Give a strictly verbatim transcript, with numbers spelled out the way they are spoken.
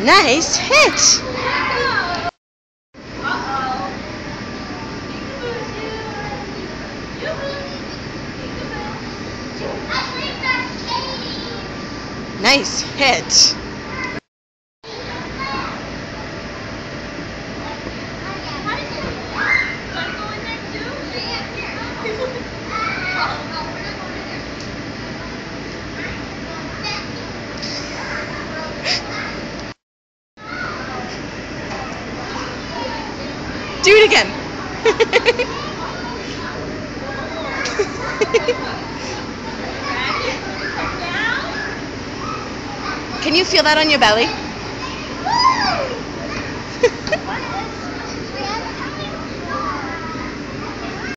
Nice hit! Nice hit! Do it again. Can you feel that on your belly?